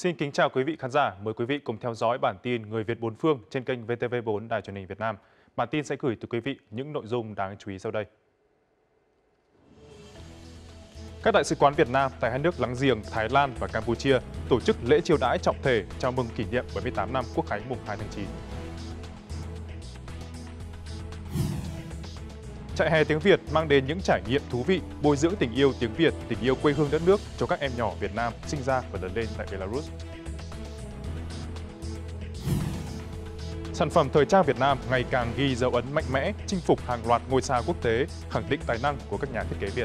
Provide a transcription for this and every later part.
Xin kính chào quý vị khán giả. Mời quý vị cùng theo dõi bản tin Người Việt bốn phương trên kênh VTV4 Đài Truyền hình Việt Nam. Bản tin sẽ gửi tới quý vị những nội dung đáng chú ý sau đây. Các đại sứ quán Việt Nam tại hai nước láng giềng Thái Lan và Campuchia tổ chức lễ chiêu đãi trọng thể chào mừng kỷ niệm 78 năm Quốc khánh mùng 2 tháng 9. Trại hè tiếng Việt mang đến những trải nghiệm thú vị, bồi dưỡng tình yêu tiếng Việt, tình yêu quê hương đất nước cho các em nhỏ Việt Nam sinh ra và lớn lên tại Belarus. Sản phẩm thời trang Việt Nam ngày càng ghi dấu ấn mạnh mẽ, chinh phục hàng loạt ngôi sao quốc tế, khẳng định tài năng của các nhà thiết kế Việt.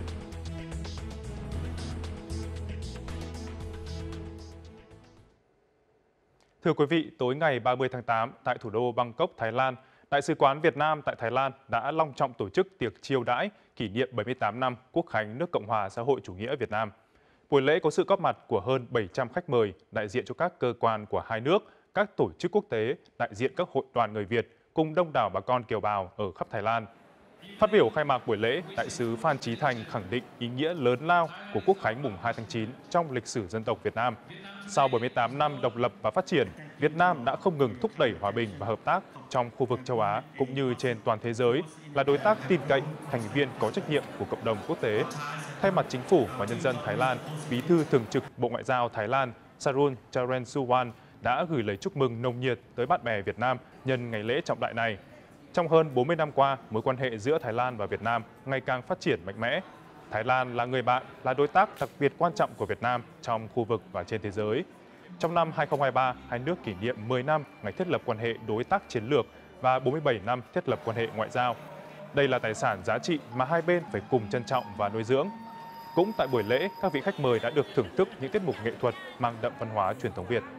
Thưa quý vị, tối ngày 30 tháng 8 tại thủ đô Bangkok, Thái Lan, Đại sứ quán Việt Nam tại Thái Lan đã long trọng tổ chức tiệc chiêu đãi kỷ niệm 78 năm Quốc khánh nước Cộng hòa xã hội chủ nghĩa Việt Nam. Buổi lễ có sự góp mặt của hơn 700 khách mời đại diện cho các cơ quan của hai nước, các tổ chức quốc tế, đại diện các hội đoàn người Việt cùng đông đảo bà con kiều bào ở khắp Thái Lan. Phát biểu khai mạc buổi lễ, Đại sứ Phan Chí Thành khẳng định ý nghĩa lớn lao của Quốc khánh mùng 2 tháng 9 trong lịch sử dân tộc Việt Nam. Sau 78 năm độc lập và phát triển, Việt Nam đã không ngừng thúc đẩy hòa bình và hợp tác trong khu vực châu Á cũng như trên toàn thế giới, là đối tác tin cậy, thành viên có trách nhiệm của cộng đồng quốc tế. Thay mặt chính phủ và nhân dân Thái Lan, Bí thư Thường trực Bộ Ngoại giao Thái Lan Sarun Charensuwan đã gửi lời chúc mừng nồng nhiệt tới bạn bè Việt Nam nhân ngày lễ trọng đại này. Trong hơn 40 năm qua, mối quan hệ giữa Thái Lan và Việt Nam ngày càng phát triển mạnh mẽ. Thái Lan là người bạn, là đối tác đặc biệt quan trọng của Việt Nam trong khu vực và trên thế giới. Trong năm 2023, hai nước kỷ niệm 10 năm ngày thiết lập quan hệ đối tác chiến lược và 47 năm thiết lập quan hệ ngoại giao. Đây là tài sản giá trị mà hai bên phải cùng trân trọng và nuôi dưỡng. Cũng tại buổi lễ, các vị khách mời đã được thưởng thức những tiết mục nghệ thuật mang đậm văn hóa truyền thống Việt.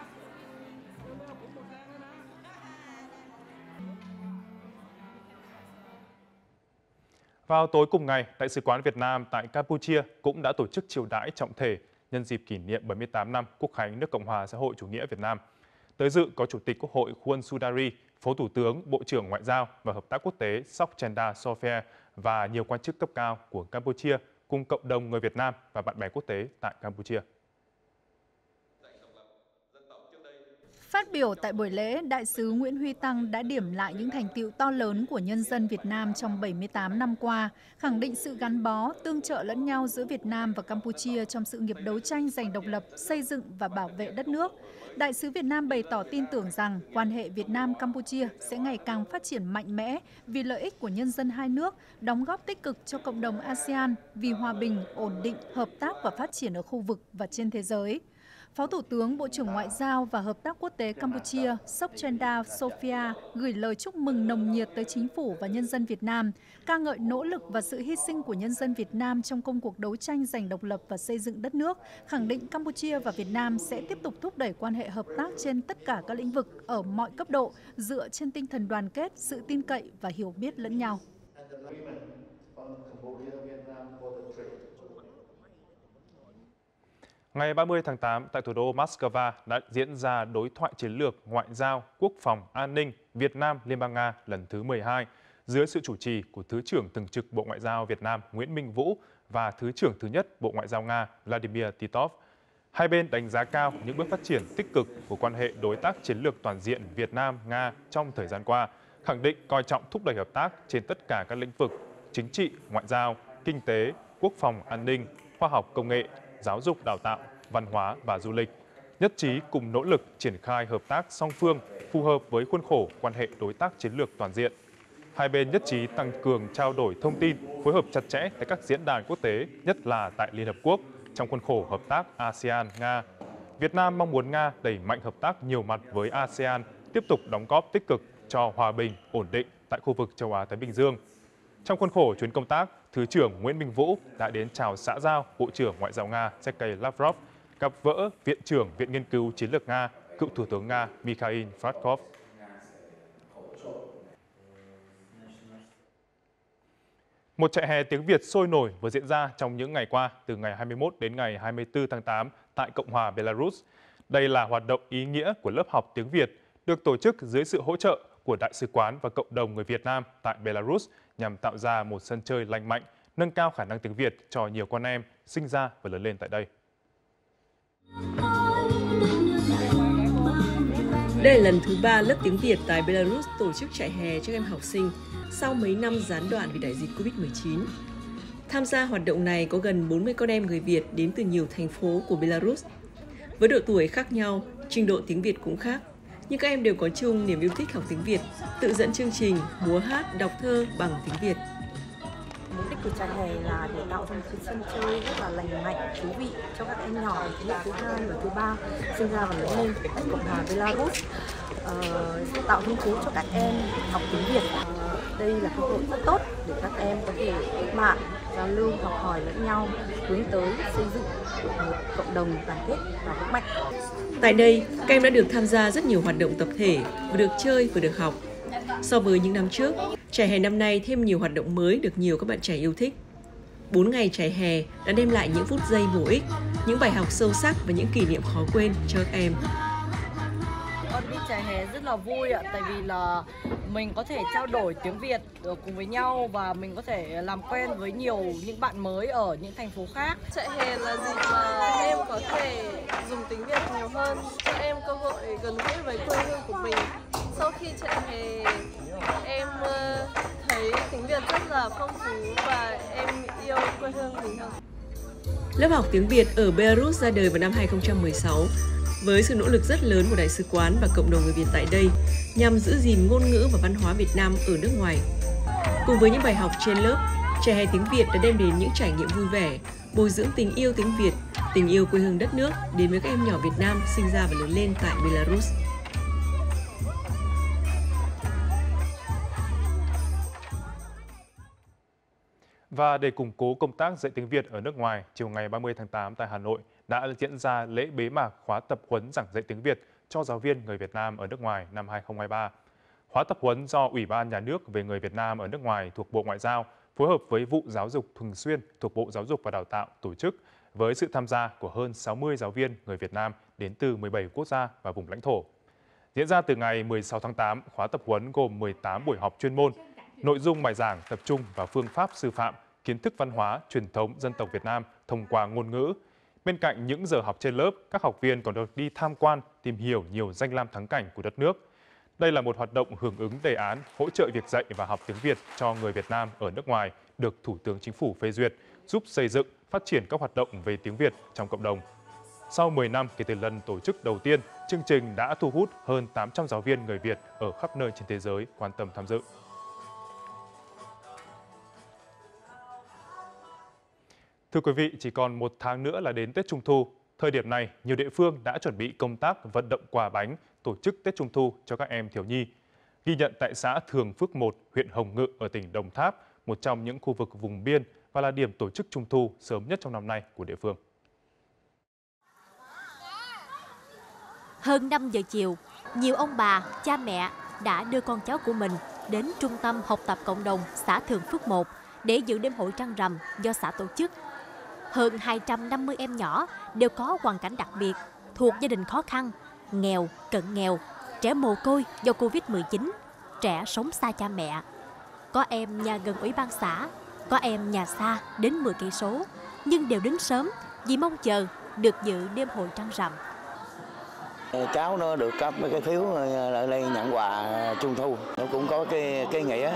Vào tối cùng ngày, Đại sứ quán Việt Nam tại Campuchia cũng đã tổ chức chiêu đãi trọng thể nhân dịp kỷ niệm 78 năm Quốc khánh nước Cộng hòa xã hội chủ nghĩa Việt Nam. Tới dự có Chủ tịch Quốc hội Khuôn Sudari, Phó Thủ tướng, Bộ trưởng Ngoại giao và Hợp tác Quốc tế Sokchenda Sophia và nhiều quan chức cấp cao của Campuchia cùng cộng đồng người Việt Nam và bạn bè quốc tế tại Campuchia. Phát biểu tại buổi lễ, Đại sứ Nguyễn Huy Tăng đã điểm lại những thành tựu to lớn của nhân dân Việt Nam trong 78 năm qua, khẳng định sự gắn bó, tương trợ lẫn nhau giữa Việt Nam và Campuchia trong sự nghiệp đấu tranh giành độc lập, xây dựng và bảo vệ đất nước. Đại sứ Việt Nam bày tỏ tin tưởng rằng quan hệ Việt Nam-Campuchia sẽ ngày càng phát triển mạnh mẽ vì lợi ích của nhân dân hai nước, đóng góp tích cực cho cộng đồng ASEAN vì hòa bình, ổn định, hợp tác và phát triển ở khu vực và trên thế giới. Phó Thủ tướng, Bộ trưởng Ngoại giao và Hợp tác Quốc tế Campuchia Sokchenda Sophia gửi lời chúc mừng nồng nhiệt tới chính phủ và nhân dân Việt Nam, ca ngợi nỗ lực và sự hy sinh của nhân dân Việt Nam trong công cuộc đấu tranh giành độc lập và xây dựng đất nước, khẳng định Campuchia và Việt Nam sẽ tiếp tục thúc đẩy quan hệ hợp tác trên tất cả các lĩnh vực ở mọi cấp độ, dựa trên tinh thần đoàn kết, sự tin cậy và hiểu biết lẫn nhau. Ngày 30 tháng 8, tại thủ đô Moscow đã diễn ra đối thoại chiến lược ngoại giao, quốc phòng, an ninh Việt Nam-Liên bang Nga lần thứ 12 dưới sự chủ trì của Thứ trưởng Thường trực Bộ Ngoại giao Việt Nam Nguyễn Minh Vũ và Thứ trưởng thứ nhất Bộ Ngoại giao Nga Vladimir Titov. Hai bên đánh giá cao những bước phát triển tích cực của quan hệ đối tác chiến lược toàn diện Việt Nam-Nga trong thời gian qua, khẳng định coi trọng thúc đẩy hợp tác trên tất cả các lĩnh vực chính trị, ngoại giao, kinh tế, quốc phòng, an ninh, khoa học công nghệ, giáo dục đào tạo, văn hóa và du lịch, nhất trí cùng nỗ lực triển khai hợp tác song phương phù hợp với khuôn khổ quan hệ đối tác chiến lược toàn diện. Hai bên nhất trí tăng cường trao đổi thông tin, phối hợp chặt chẽ tại các diễn đàn quốc tế, nhất là tại Liên Hợp Quốc, trong khuôn khổ hợp tác ASEAN-Nga. Việt Nam mong muốn Nga đẩy mạnh hợp tác nhiều mặt với ASEAN, tiếp tục đóng góp tích cực cho hòa bình, ổn định tại khu vực châu Á-Thái Bình Dương. Trong khuôn khổ chuyến công tác, Thứ trưởng Nguyễn Minh Vũ đã đến chào xã giao Bộ trưởng Ngoại giao Nga Sergei Lavrov, gặp gỡ Viện trưởng Viện Nghiên cứu Chiến lược Nga, cựu Thủ tướng Nga Mikhail Fradkov. Một trại hè tiếng Việt sôi nổi vừa diễn ra trong những ngày qua, từ ngày 21 đến ngày 24 tháng 8 tại Cộng hòa Belarus. Đây là hoạt động ý nghĩa của lớp học tiếng Việt, được tổ chức dưới sự hỗ trợ của Đại sứ quán và cộng đồng người Việt Nam tại Belarus nhằm tạo ra một sân chơi lành mạnh, nâng cao khả năng tiếng Việt cho nhiều con em sinh ra và lớn lên tại đây. Đây là lần thứ 3 lớp tiếng Việt tại Belarus tổ chức trại hè cho các em học sinh sau mấy năm gián đoạn vì đại dịch Covid-19. Tham gia hoạt động này có gần 40 con em người Việt đến từ nhiều thành phố của Belarus. Với độ tuổi khác nhau, trình độ tiếng Việt cũng khác, nhưng các em đều có chung niềm yêu thích học tiếng Việt, tự dẫn chương trình, múa hát, đọc thơ bằng tiếng Việt. Mục đích của trại hè là để tạo ra một cái sân chơi rất là lành mạnh, thú vị cho các em nhỏ ở thế hệ thứ 2 và thứ 3 sinh ra và lớn lên tại Cộng hòa Belarus, tạo hứng thú cho các em học tiếng Việt. Đây là cơ hội rất tốt để các em có thể kết bạn, giao lưu, học hỏi lẫn nhau, hướng tới xây dựng một cộng đồng đoàn kết và vững mạnh. Tại đây, các em đã được tham gia rất nhiều hoạt động tập thể, vừa được chơi vừa được học. So với những năm trước, trại hè năm nay thêm nhiều hoạt động mới được nhiều các bạn trẻ yêu thích. 4 ngày trại hè đã đem lại những phút giây bổ ích, những bài học sâu sắc và những kỷ niệm khó quên cho các em. Con đi trại hè rất là vui ạ, tại vì là mình có thể trao đổi tiếng Việt cùng với nhau và mình có thể làm quen với nhiều những bạn mới ở những thành phố khác. Trại hè là dịp mà em có thể dùng tiếng Việt nhiều hơn, cho em cơ hội gần gũi với quê hương của mình. Sau khi trại hè, em thấy tiếng Việt rất là phong phú và em yêu quê hương mình hơn. Lớp học tiếng Việt ở Belarus ra đời vào năm 2016 với sự nỗ lực rất lớn của Đại sứ quán và cộng đồng người Việt tại đây nhằm giữ gìn ngôn ngữ và văn hóa Việt Nam ở nước ngoài. Cùng với những bài học trên lớp, trại hè tiếng Việt đã đem đến những trải nghiệm vui vẻ, bồi dưỡng tình yêu tiếng Việt, tình yêu quê hương đất nước đến với các em nhỏ Việt Nam sinh ra và lớn lên tại Belarus. Và để củng cố công tác dạy tiếng Việt ở nước ngoài, chiều ngày 30 tháng 8 tại Hà Nội đã diễn ra lễ bế mạc khóa tập huấn giảng dạy tiếng Việt cho giáo viên người Việt Nam ở nước ngoài năm 2023. Khóa tập huấn do Ủy ban Nhà nước về người Việt Nam ở nước ngoài thuộc Bộ Ngoại giao phối hợp với Vụ Giáo dục Thường xuyên thuộc Bộ Giáo dục và Đào tạo tổ chức với sự tham gia của hơn 60 giáo viên người Việt Nam đến từ 17 quốc gia và vùng lãnh thổ. Diễn ra từ ngày 16 tháng 8, khóa tập huấn gồm 18 buổi họp chuyên môn. Nội dung bài giảng tập trung vào phương pháp sư phạm, kiến thức văn hóa, truyền thống dân tộc Việt Nam thông qua ngôn ngữ. Bên cạnh những giờ học trên lớp, các học viên còn được đi tham quan, tìm hiểu nhiều danh lam thắng cảnh của đất nước. Đây là một hoạt động hưởng ứng đề án hỗ trợ việc dạy và học tiếng Việt cho người Việt Nam ở nước ngoài được Thủ tướng Chính phủ phê duyệt, giúp xây dựng, phát triển các hoạt động về tiếng Việt trong cộng đồng. Sau 10 năm kể từ lần tổ chức đầu tiên, chương trình đã thu hút hơn 800 giáo viên người Việt ở khắp nơi trên thế giới quan tâm tham dự. Thưa quý vị, chỉ còn 1 tháng nữa là đến Tết Trung thu. Thời điểm này, nhiều địa phương đã chuẩn bị công tác vận động quà bánh, tổ chức Tết Trung thu cho các em thiếu nhi. Ghi nhận tại xã Thường Phước 1, huyện Hồng Ngự ở tỉnh Đồng Tháp, một trong những khu vực vùng biên và là điểm tổ chức Trung thu sớm nhất trong năm nay của địa phương. Hơn 5 giờ chiều, nhiều ông bà, cha mẹ đã đưa con cháu của mình đến Trung tâm Học tập Cộng đồng xã Thường Phước 1 để dự đêm hội trăng rằm do xã tổ chức. Hơn 250 em nhỏ đều có hoàn cảnh đặc biệt, thuộc gia đình khó khăn, nghèo, cận nghèo, trẻ mồ côi do Covid-19, trẻ sống xa cha mẹ. Có em nhà gần ủy ban xã, có em nhà xa đến 10 cây số, nhưng đều đến sớm vì mong chờ được dự đêm hội trăng rằm. Cháu nó được cấp mấy cái phiếu lại đây nhận quà Trung thu, nó cũng có cái nghĩa.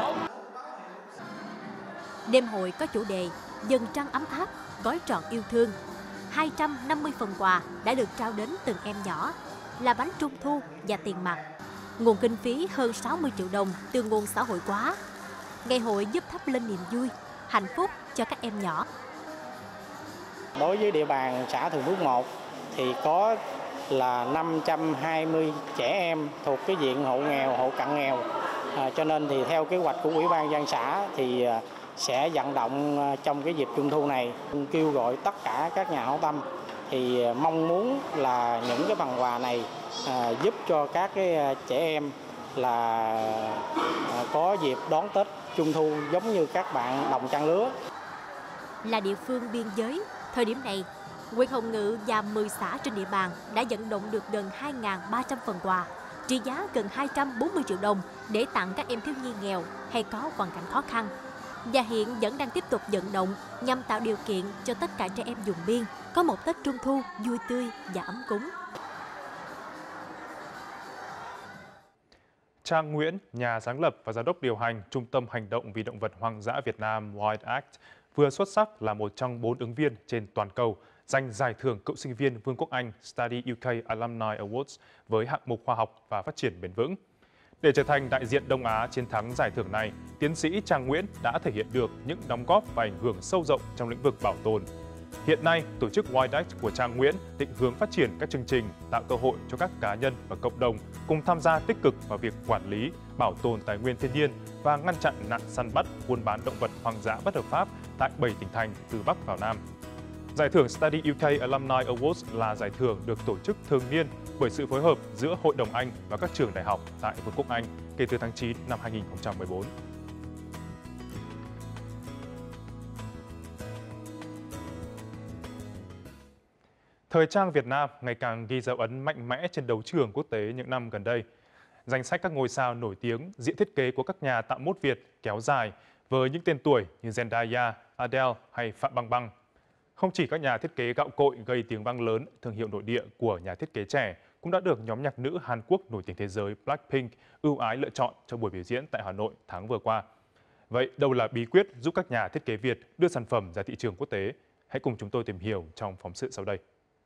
Đêm hội có chủ đề Dần trăng ấm áp, gói trọn yêu thương. 250 phần quà đã được trao đến từng em nhỏ là bánh trung thu và tiền mặt. Nguồn kinh phí hơn 60 triệu đồng từ nguồn xã hội hóa. Ngày hội giúp thắp lên niềm vui, hạnh phúc cho các em nhỏ. Đối với địa bàn xã Thường Phước 1 thì có là 520 trẻ em thuộc cái diện hộ nghèo, hộ cận nghèo. Cho nên thì theo kế hoạch của Ủy ban nhân dân xã thì sẽ vận động trong cái dịp Trung thu này kêu gọi tất cả các nhà hảo tâm thì mong muốn là những cái phần quà này giúp cho các cái trẻ em là có dịp đón Tết Trung thu giống như các bạn đồng trang lứa. Là địa phương biên giới, thời điểm này, huyện Hồng Ngự và 10 xã trên địa bàn đã vận động được gần 2.300 phần quà, trị giá gần 240 triệu đồng để tặng các em thiếu nhi nghèo hay có hoàn cảnh khó khăn. Và hiện vẫn đang tiếp tục vận động nhằm tạo điều kiện cho tất cả trẻ em vùng biên có một Tết Trung thu vui tươi và ấm cúng. Trang Nguyễn, nhà sáng lập và giám đốc điều hành Trung tâm Hành động vì Động vật Hoang dã Việt Nam Wild Act, vừa xuất sắc là một trong 4 ứng viên trên toàn cầu giành giải thưởng cựu sinh viên Vương quốc Anh Study UK Alumni Awards với hạng mục khoa học và phát triển bền vững. Để trở thành đại diện Đông Á chiến thắng giải thưởng này, tiến sĩ Trang Nguyễn đã thể hiện được những đóng góp và ảnh hưởng sâu rộng trong lĩnh vực bảo tồn. Hiện nay, tổ chức Wild Act của Trang Nguyễn định hướng phát triển các chương trình tạo cơ hội cho các cá nhân và cộng đồng cùng tham gia tích cực vào việc quản lý, bảo tồn tài nguyên thiên nhiên và ngăn chặn nạn săn bắt, buôn bán động vật hoang dã bất hợp pháp tại 7 tỉnh thành từ Bắc vào Nam. Giải thưởng Study UK Alumni Awards là giải thưởng được tổ chức thường niên bởi sự phối hợp giữa Hội đồng Anh và các trường đại học tại Vương quốc Anh kể từ tháng 9 năm 2014. Thời trang Việt Nam ngày càng ghi dấu ấn mạnh mẽ trên đấu trường quốc tế những năm gần đây. Danh sách các ngôi sao nổi tiếng, diện thiết kế của các nhà tạo mốt Việt kéo dài với những tên tuổi như Zendaya, Adele hay Phạm Băng Băng. Không chỉ các nhà thiết kế gạo cội gây tiếng vang lớn, thương hiệu nội địa của nhà thiết kế trẻ cũng đã được nhóm nhạc nữ Hàn Quốc nổi tiếng thế giới Blackpink ưu ái lựa chọn cho buổi biểu diễn tại Hà Nội tháng vừa qua. Vậy đâu là bí quyết giúp các nhà thiết kế Việt đưa sản phẩm ra thị trường quốc tế? Hãy cùng chúng tôi tìm hiểu trong phóng sự sau đây.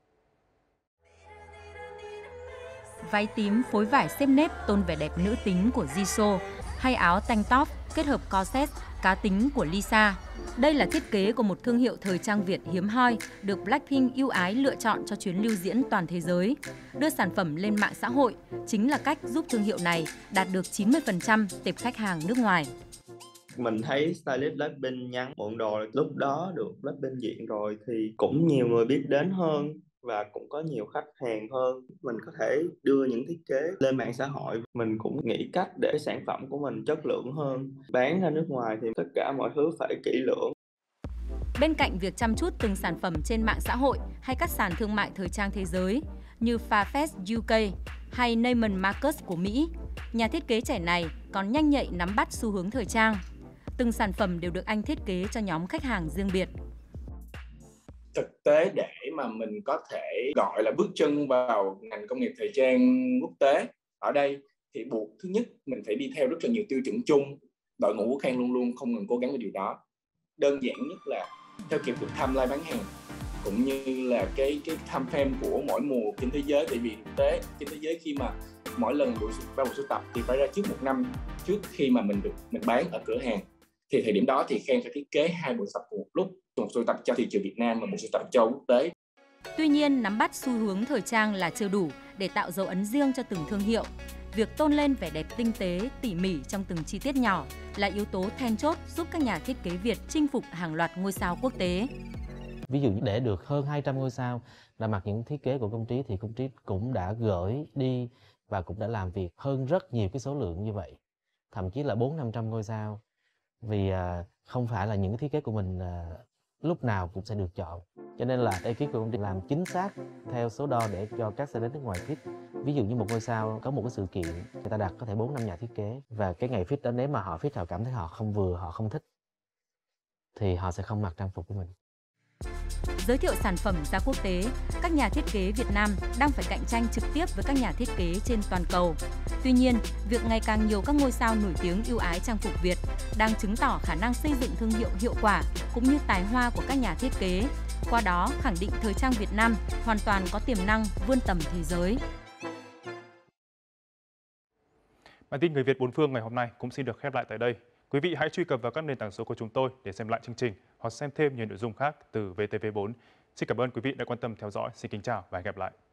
Váy tím phối vải xếp nếp tôn vẻ đẹp nữ tính của Jisoo hay áo tank top kết hợp corset cá tính của Lisa. Đây là thiết kế của một thương hiệu thời trang Việt hiếm hoi được Blackpink ưu ái lựa chọn cho chuyến lưu diễn toàn thế giới. Đưa sản phẩm lên mạng xã hội chính là cách giúp thương hiệu này đạt được 90% tệp khách hàng nước ngoài. Mình thấy stylist Blackpink nhắn mượn đồ lúc đó được Blackpink diện rồi thì cũng nhiều người biết đến hơn và cũng có nhiều khách hàng hơn. Mình có thể đưa những thiết kế lên mạng xã hội. Mình cũng nghĩ cách để sản phẩm của mình chất lượng hơn. Bán ra nước ngoài thì tất cả mọi thứ phải kỹ lưỡng. Bên cạnh việc chăm chút từng sản phẩm trên mạng xã hội hay các sàn thương mại thời trang thế giới như Farfetch UK hay Neiman Marcus của Mỹ, nhà thiết kế trẻ này còn nhanh nhạy nắm bắt xu hướng thời trang. Từng sản phẩm đều được anh thiết kế cho nhóm khách hàng riêng biệt. Thực tế để mà mình có thể gọi là bước chân vào ngành công nghiệp thời trang quốc tế ở đây thì buộc thứ nhất mình phải đi theo rất là nhiều tiêu chuẩn chung. Đội ngũ của Khang luôn luôn không ngừng cố gắng với điều đó. Đơn giản nhất là theo kịp được timeline bán hàng cũng như là cái time frame của mỗi mùa trên thế giới. Tại vì thực tế trên thế giới khi mà mỗi lần ba buổi sưu tập thì phải ra trước 1 năm trước khi mà mình bán ở cửa hàng. Thì thời điểm đó thì Khang phải thiết kế 2 buổi sưu tập một lúc, một sưu tập cho thị trường Việt Nam và một sưu tập cho quốc tế. Tuy nhiên, nắm bắt xu hướng thời trang là chưa đủ để tạo dấu ấn riêng cho từng thương hiệu. Việc tôn lên vẻ đẹp tinh tế, tỉ mỉ trong từng chi tiết nhỏ là yếu tố then chốt giúp các nhà thiết kế Việt chinh phục hàng loạt ngôi sao quốc tế. Ví dụ để được hơn 200 ngôi sao là mặc những thiết kế của công ty thì công ty cũng đã gửi đi và cũng đã làm việc hơn rất nhiều cái số lượng như vậy, thậm chí là 400-500 ngôi sao. Vì không phải là những cái thiết kế của mình lúc nào cũng sẽ được chọn. Cho nên là ekip của công ty làm chính xác theo số đo để cho các stylist nước ngoài fit. Ví dụ như một ngôi sao có một cái sự kiện, người ta đặt có thể 4-5 nhà thiết kế. Và cái ngày fit đó nếu mà họ fit họ cảm thấy họ không vừa, họ không thích thì họ sẽ không mặc trang phục của mình. Giới thiệu sản phẩm ra quốc tế, các nhà thiết kế Việt Nam đang phải cạnh tranh trực tiếp với các nhà thiết kế trên toàn cầu. Tuy nhiên, việc ngày càng nhiều các ngôi sao nổi tiếng ưu ái trang phục Việt đang chứng tỏ khả năng xây dựng thương hiệu hiệu quả cũng như tài hoa của các nhà thiết kế. Qua đó, khẳng định thời trang Việt Nam hoàn toàn có tiềm năng vươn tầm thế giới. Bản tin Người Việt bốn phương ngày hôm nay cũng xin được khép lại tại đây. Quý vị hãy truy cập vào các nền tảng số của chúng tôi để xem lại chương trình hoặc xem thêm nhiều nội dung khác từ VTV4. Xin cảm ơn quý vị đã quan tâm theo dõi. Xin kính chào và hẹn gặp lại.